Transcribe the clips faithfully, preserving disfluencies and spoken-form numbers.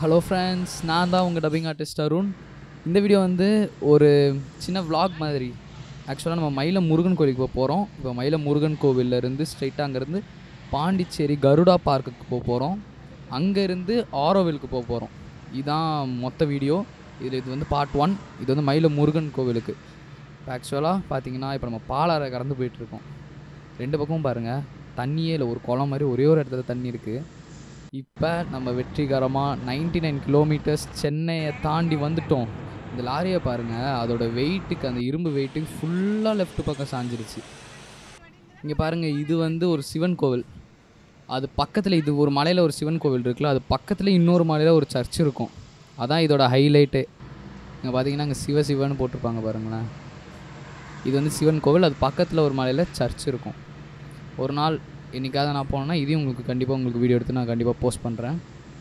Hello friends, நான் தான் உங்கள் டப்பிங் ஆர்டிஸ்ட் அருண். இந்த வீடியோ வந்து ஒரு சின்ன vlog மாதிரி. ஆக்சுவலாக நம்ம மயிலம் முருகன் கோவிலுக்கு போக போகிறோம். இப்போ மயிலம் முருகன் கோவிலேருந்து ஸ்ட்ரைட்டாக அங்கேருந்து பாண்டிச்சேரி கருடா பார்க்குக்கு போக போகிறோம். அங்கேருந்து ஆரோவிலுக்கு போக போகிறோம். இதுதான் மொத்த வீடியோ. இதில் இது வந்து பார்ட் ஒன். இது வந்து மயிலம் முருகன் கோவிலுக்கு. இப்போ ஆக்சுவலாக பார்த்தீங்கன்னா இப்போ நம்ம பாலாறை கடந்து போயிட்டுருக்கோம். ரெண்டு பக்கமும் பாருங்கள், தண்ணியே இல்லை. ஒரு குளம் மாதிரி ஒரே ஒரு இடத்துல தண்ணி இருக்குது. இப்போ நம்ம வெற்றிகரமாக நைன்டி நைன் கிலோமீட்டர்ஸ் சென்னையை தாண்டி வந்துட்டோம். இந்த லாரியை பாருங்கள், அதோட வெயிட்டுக்கு, அந்த இரும்பு வெயிட்டுக்கு ஃபுல்லாக லெஃப்ட் பக்கம் சாஞ்சிருச்சு. இங்கே பாருங்கள், இது வந்து ஒரு சிவன் கோவில். அது பக்கத்தில், இது ஒரு மலையில் ஒரு சிவன் கோவில் இருக்குல்ல, அது பக்கத்தில் இன்னொரு மலையில் ஒரு சர்ச் இருக்கும். அதான் இதோட ஹைலைட்டே. இங்கே பார்த்தீங்கன்னா அங்கே சிவ சிவன்னு போட்டிருப்பாங்க பாருங்களேன். இது வந்து சிவன் கோவில், அது பக்கத்தில் ஒரு மலையில் சர்ச் இருக்கும். ஒரு நாள் என்றைக்காவது நான் போனேன்னா இதையும் உங்களுக்கு கண்டிப்பாக உங்களுக்கு வீடியோ எடுத்து நான் கண்டிப்பாக போஸ்ட் பண்ணுறேன்.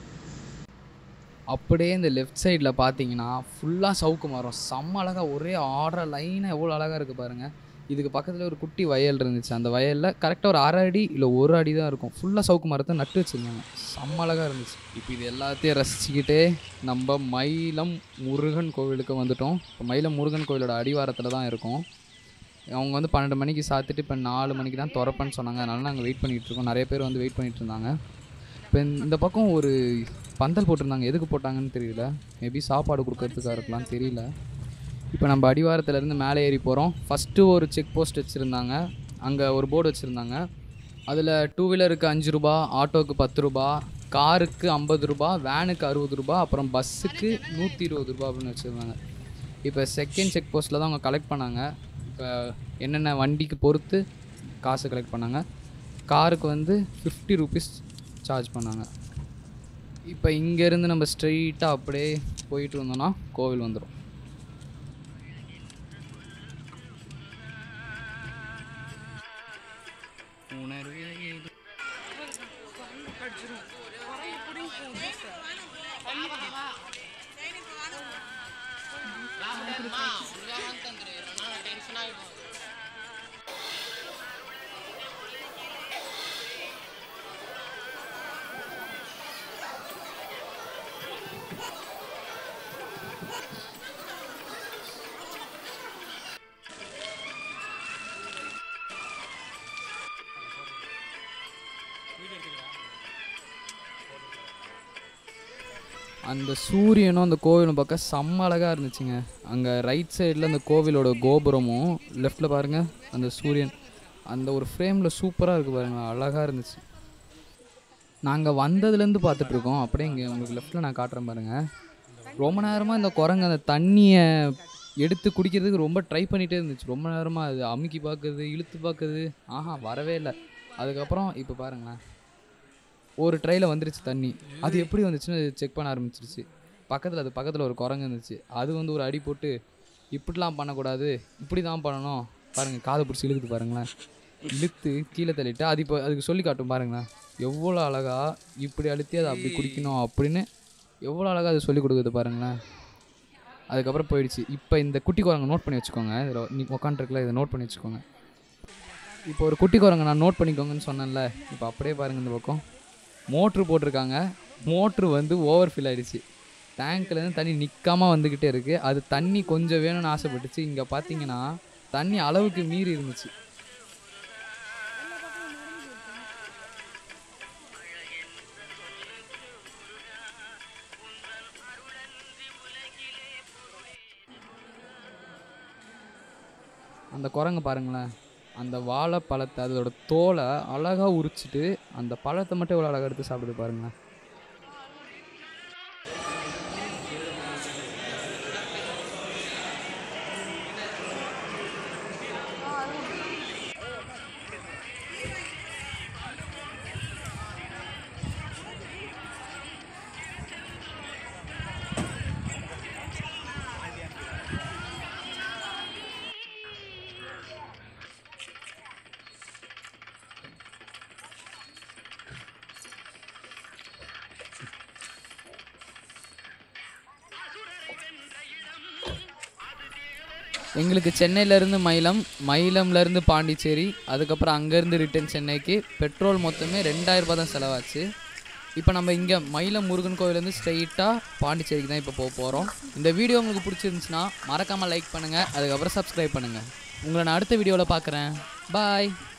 அப்படியே இந்த லெஃப்ட் சைடில் பார்த்தீங்கன்னா ஃபுல்லாக சவுக்கு மரம், செம்ம அழகாக ஒரே ஆர்டர் லைனாக எவ்வளோ அழகாக இருக்குது பாருங்கள். இதுக்கு பக்கத்தில் ஒரு குட்டி வயல் இருந்துச்சு. அந்த வயலில் கரெக்டாக ஒரு அரை அடி இல்லை ஒரு அடி தான் இருக்கும். ஃபுல்லாக சவுக்கு மரத்தை நட்டு வச்சுருந்தாங்க. செம்ம அழகாக இருந்துச்சு. இப்போ இது எல்லாத்தையும் ரசிச்சுக்கிட்டே நம்ம மயிலம் முருகன் கோவிலுக்கு வந்துட்டோம். இப்போ மயிலம் முருகன் கோவிலோட அடிவாரத்தில் தான் இருக்கும். அவங்க வந்து பன்னெண்டு மணிக்கு சாத்திட்டு இப்போ நாலு மணிக்கு தான் திறப்பேன்னு சொன்னாங்க. அதனால நாங்கள் வெயிட் பண்ணிகிட்ருக்கோம். நிறைய பேர் வந்து வெயிட் பண்ணிகிட்டு இருந்தாங்க. இப்போ இந்த பக்கம் ஒரு பந்தல் போட்டிருந்தாங்க. எதுக்கு போட்டாங்கன்னு தெரியல. மேபி சாப்பாடு கொடுக்கறதுக்காக இருக்கலாம்னு தெரியல. இப்போ நம்ம அடிவாரத்துலேருந்து மேலே ஏறி போகிறோம். ஃபஸ்ட்டு ஒரு செக் போஸ்ட் வச்சுருந்தாங்க. அங்கே ஒரு போர்டு வச்சுருந்தாங்க. அதில் டூ வீலருக்கு அஞ்சு ரூபா, ஆட்டோவுக்கு பத்து ரூபா, காருக்கு ஐம்பது ரூபா, வேனுக்கு அறுபது ரூபா, அப்புறம் பஸ்ஸுக்கு நூற்றி இருபது ரூபா அப்படின்னு வச்சுருந்தாங்க. இப்போ செகண்ட் செக் போஸ்ட்டில் தான் அவங்க கலெக்ட் பண்ணாங்க. இப்போ என்னென்ன வண்டிக்கு பொறுத்து காசு கலெக்ட் பண்ணாங்க. காருக்கு வந்து ஃபிஃப்டி ருபீஸ் சார்ஜ் பண்ணாங்க. இப்போ இங்கேருந்து நம்ம ஸ்ட்ரெயிட்டாக அப்படியே போயிட்டு இருந்தோம்னா கோவில் வந்துடும். அந்த சூரியனும் அந்த கோவிலும் பார்க்க செம்ம அழகாக இருந்துச்சுங்க. அங்கே ரைட் சைடில் அந்த கோவிலோட கோபுரமும், லெஃப்டில் பாருங்கள் அந்த சூரியன், அந்த ஒரு ஃப்ரேமில் சூப்பராக இருக்குது பாருங்கள், அழகாக இருந்துச்சு. நாங்கள் வந்ததுலேருந்து பார்த்துட்ருக்கோம். அப்படியே இங்கே உங்களுக்கு லெஃப்ட்டில் நான் காட்டுறேன் பாருங்கள். ரொம்ப நேரமாக இந்த குரங்கு அந்த தண்ணியை எடுத்து குடிக்கிறதுக்கு ரொம்ப ட்ரை பண்ணிகிட்டே இருந்துச்சு. ரொம்ப நேரமாக அது அமுக்கி பார்க்குறது, இழுத்து பார்க்குறது, ஆஹா வரவே இல்லை. அதுக்கப்புறம் இப்போ பாருங்களேன், ஒரு ட்ரையில் வந்துருச்சு தண்ணி. அது எப்படி வந்துச்சுன்னு செக் பண்ண ஆரம்பிச்சிருச்சு. பக்கத்தில் அது பக்கத்தில் ஒரு குரங்கு இருந்துச்சு. அது வந்து ஒரு அடி போட்டு, இப்படிலாம் பண்ணக்கூடாது, இப்படி தான் பண்ணணும் பாருங்கள், காதை பிடிச்சி இழுக்குது பாருங்களேன். இழுத்து கீழே தள்ளிட்டு அது இப்போ அதுக்கு சொல்லி காட்டும் பாருங்களேன். எவ்வளோ அழகாக இப்படி அழுத்தி அதை அப்படி குடிக்கணும் அப்படின்னு எவ்வளோ அழகாக அது சொல்லி கொடுக்குது பாருங்களேன். அதுக்கப்புறம் போயிடுச்சு. இப்போ இந்த குட்டி குரங்கு நோட் பண்ணி வச்சுக்கோங்க. இதில் நீ உட்காந்துருக்குல, இதை நோட் பண்ணி வச்சுக்கோங்க. இப்போ ஒரு குட்டி குரங்கு நான் நோட் பண்ணிக்கோங்கன்னு சொன்னேன்ல. இப்போ அப்படியே பாருங்கள், இந்த பக்கம் மோட்ரு போட்டிருக்காங்க. மோட்ரு வந்து ஓவர் ஃபில் ஆகிடுச்சு. டேங்க்லேருந்து தண்ணி நிற்காமல் வந்துக்கிட்டே இருக்குது. அது தண்ணி கொஞ்சம் வேணும்னு ஆசைப்பட்டுச்சு. இங்கே பார்த்தீங்கன்னா தண்ணி அளவுக்கு மீறி இருந்துச்சு. அந்த குரங்கு பாருங்களேன், அந்த வாழைப்பழத்தை அதோட தோலை அழகாக உரிச்சிட்டு அந்த பழத்தை மட்டும் எவ்வளோ அழகாக எடுத்து சாப்பிடுது பாருங்களேன். எங்களுக்கு சென்னையிலேருந்து மயிலம், மயிலம்லேருந்து பாண்டிச்சேரி, அதுக்கப்புறம் அங்கேருந்து ரிட்டன் சென்னைக்கு பெட்ரோல் மொத்தமே ரெண்டாயிரம் ரூபா தான் செலவாச்சு. இப்போ நம்ம இங்கே மயிலம் முருகன் கோவிலேருந்து ஸ்ட்ரெயிட்டாக பாண்டிச்சேரிக்கு தான் இப்போ போக போகிறோம். இந்த வீடியோ உங்களுக்கு பிடிச்சிருந்துச்சுன்னா மறக்காமல் லைக் பண்ணுங்கள், அதுக்கப்புறம் சப்ஸ்கிரைப் பண்ணுங்கள். உங்களை நான் அடுத்த வீடியோவில் பார்க்குறேன். பாய்.